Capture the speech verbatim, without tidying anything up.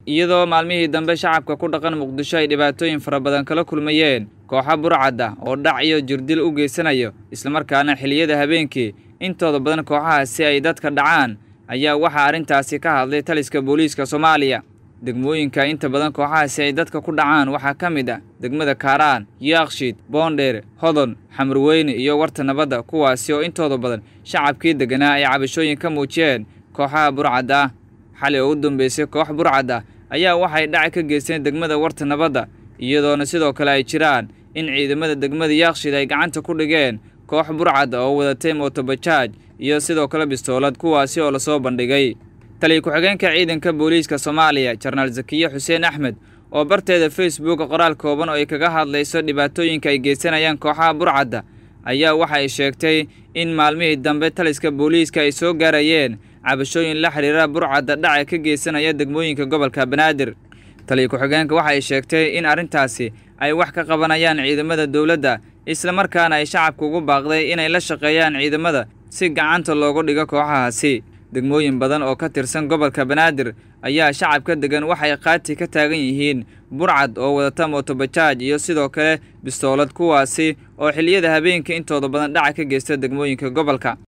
iyadoo maalmihii dambe shacabka ku dhaqan Muqdisho ay dhibaatooyin fara badan kala kulmayeen kooxo burcad ah oo dhac iyo jirdil u geysanayo isla markaana xilliyada habeenkii intooda badan kooxahaasi ay dadka dhacaan ayaa waxa arintaasi ka hadlay Taliska Booliska Soomaaliya. degmooyinka inta badan kooxahaasi ay dadka ku dhacaan waxaa ka mid ah degmada Kaaraan, Yaaqshiid, Boondheer, Hodon, Xamrweyne iyo Warta Nabadda, kuwaasi oo intooda badan shacabkii deganaa ay cabashooyin ka muujiyeen kooxaha burcad ah. xalay oo u dambeysay koox burcad ah ayaa waxay dhac ka geysteen degmada Warta Nabadda, iyadoona sidoo kale ay jiraan in ciidamada degmada Yaaqshiid ay gacanta ku dhigeen koox burcad oo wadatay mooto bajaaj iyo sidoo kale bistoolad, kuwaasi oo la soo bandhigay. taliye ku-xigeenka ciidanka booliiska Soomaaliya General Zakiya Xuseen Axmed oo barteeda Facebook qoraal kooban oo ay kaga hadlayso dhibaatooyinka ay geysanayaan kooxaha burcad ayaa waxa ay sheegtay in maalmihii dambe Taliska Booliska ay soo gaarayeen cabashooyin la xiriira burcad dhac ka geysanaya degmooyinka gobolka Banaadir. taliye ku-xigeenka waxa ay sheegtay in arintaasi ay wax ka qabanayaan ciidamada dawladda isla markaana ay shacabku ugu baaqday inay la shaqeeyaan ciidamada si gacanta loogu dhigo kooxahaasi. degmooyin badan oo ka tirsan gobolka Banaadir ayaa shacabka degan waxay qaati ka taagan yihiin burcad oo wadata mooto bajaaj iyo sidoo kale bistoolad, kuwaasi oo xilliyada habeenkii intooda badan dhac ka geysta degmooyinka gobolka.